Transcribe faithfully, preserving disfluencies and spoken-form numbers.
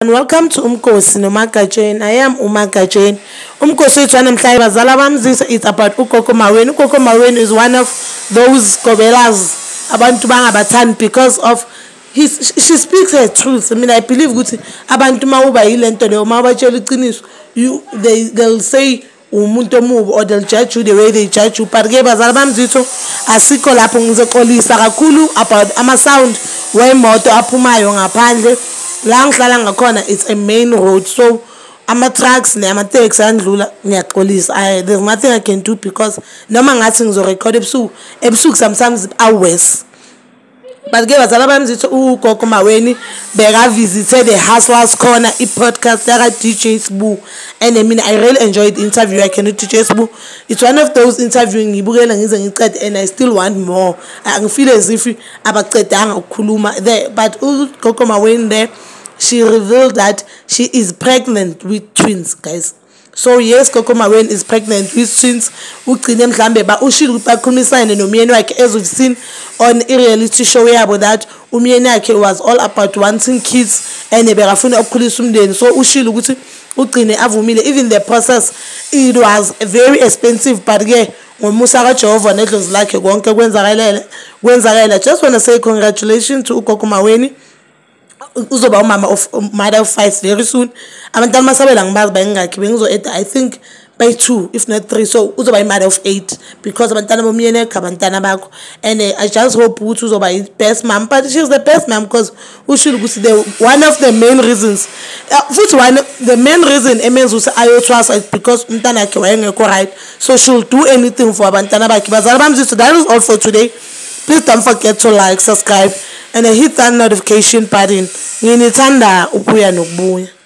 welcome to Umkosi noMagajeni. I am uMagajeni. Umkosi wethu namhlanje bazala bamzisa, it's about uGogo Maweni. uGogo Maweni is one of those gobelas abantu bangabathandi because of his she speaks her truth. I mean, I believe ukuthi abantu mawuba yilento leyo mabatshela iqiniso, you they they'll say umuntu omubi or they'll judge you the way they judge you. But ke bazala bamzitho asikho lapho ngizoxolisa kakhulu about ama sound wemoto aphumayo ngaphandle la ngihlala ngakhona. It's a main road, so ama trucks nama taxi andlula ngiyaxolisa. I there's nothing I can do because noma ngathi ngizo record ebusuku ebusuku sometimes hours. But ke bazala bamzitho uGogo Maweni beka visited the Hustlers Corner I podcast yaka D J Sbu, and I mean I really enjoyed the interview. I cannot D J Sbu, it's one of those interviewing ngibukela ngize ngiqede and I still want more. I feel as if abaqedanga ukukhuluma there, but uGogo Maweni there, she revealed that she is pregnant with twins, guys. So yes, Gogo Maweni is pregnant with twins. Ugcine mhlambe ba ushilo ukuthi bakhulumisane nomyeni wakhe, as we've seen on a reality show yabo that umyeni wakhe was all about wanting kids and ebekafuna ukukhulisa umndeni. So ushilo ukuthi ugcine avumile. Even the process, it was very expensive, but ke ngomusa kaJehova nedlozi lakhe konke kwenzakalele kwenzakala. Just want to say congratulations to uGogo Maweni. Uzoba umama of mother of five very soon. Abantwana masabela ngibazi bayingakhi bengizo eight, I think by two if not three. So uzoba imother of eight because abantwana bomyeni abantwana bakho. And uh, I just hope ukuthi uzoba best mom, but she's the best mom because ushilo ukuthi the one of the main reasons uh, futhi one the main reason emenza ukuthi ayothwasa is because umntana wakhe wayengekho right, so she'll do anything for abantwana bakhe. Bazala bamzitho, that is all for today. Please don't forget to like, subscribe, and hit that notification button. Nginithanda ukuya nokubuya.